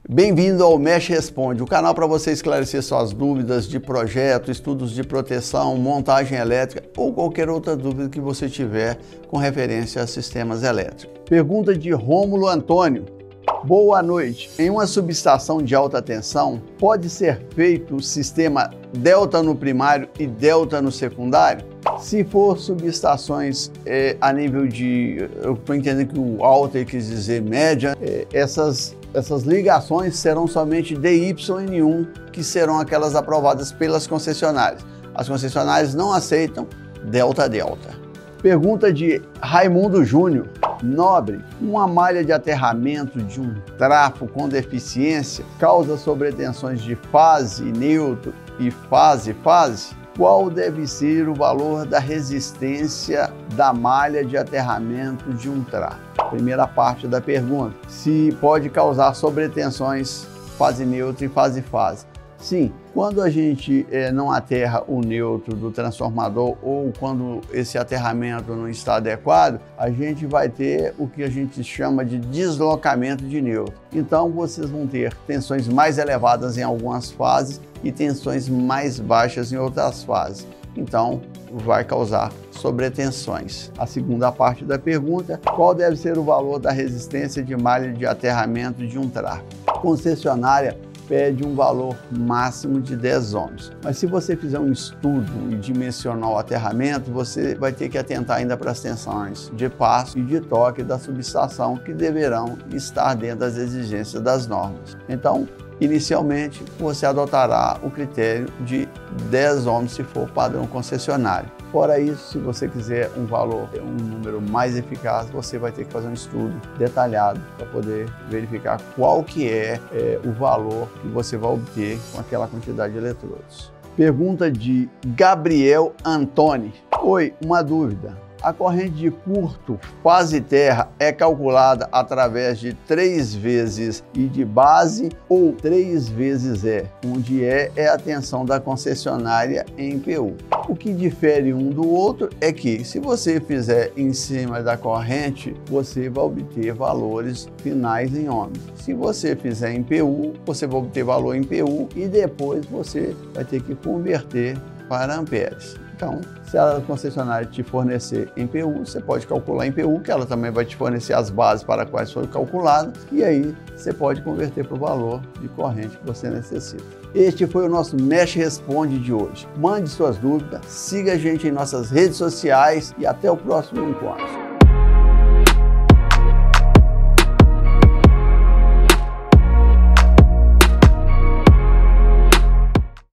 Bem-vindo ao Mesh Responde, o canal para você esclarecer suas dúvidas de projeto, estudos de proteção, montagem elétrica ou qualquer outra dúvida que você tiver com referência a sistemas elétricos. Pergunta de Rômulo Antônio. Boa noite. Em uma subestação de alta tensão, pode ser feito o sistema delta no primário e delta no secundário? Se for subestações a nível de... Eu estou entendendo que o alta quis dizer média, essas ligações serão somente DYN1, que serão aquelas aprovadas pelas concessionárias. As concessionárias não aceitam delta-delta. Pergunta de Raimundo Júnior. Nobre, uma malha de aterramento de um trafo com deficiência causa sobretensões de fase neutro e fase-fase? Qual deve ser o valor da resistência da malha de aterramento de um trafo? Primeira parte da pergunta. Se pode causar sobretensões fase neutra e fase-fase. Sim, quando a gente não aterra o neutro do transformador ou quando esse aterramento não está adequado, a gente vai ter o que a gente chama de deslocamento de neutro. Então vocês vão ter tensões mais elevadas em algumas fases e tensões mais baixas em outras fases. Então vai causar sobretensões. A segunda parte da pergunta, qual deve ser o valor da resistência de malha de aterramento de um trafo? A concessionária pede um valor máximo de 10 ohms. Mas se você fizer um estudo e dimensionar o aterramento, você vai ter que atentar ainda para as tensões de passo e de toque da subestação, que deverão estar dentro das exigências das normas. Então, inicialmente, você adotará o critério de 10 ohms se for padrão concessionário. Fora isso, se você quiser um valor, um número mais eficaz, você vai ter que fazer um estudo detalhado para poder verificar qual que é o valor que você vai obter com aquela quantidade de eletrodos. Pergunta de Gabriel Antoni. Oi, uma dúvida. A corrente de curto fase terra é calculada através de 3 vezes I de base ou 3 vezes E, onde E é a tensão da concessionária em PU. O que difere um do outro é que, se você fizer em cima da corrente, você vai obter valores finais em ohms. Se você fizer em PU, você vai obter valor em PU e depois você vai ter que converter para amperes. Então, se a concessionária te fornecer em PU, você pode calcular em PU, que ela também vai te fornecer as bases para quais foi calculado, e aí você pode converter para o valor de corrente que você necessita. Este foi o nosso Mesh Responde de hoje. Mande suas dúvidas, siga a gente em nossas redes sociais e até o próximo encontro.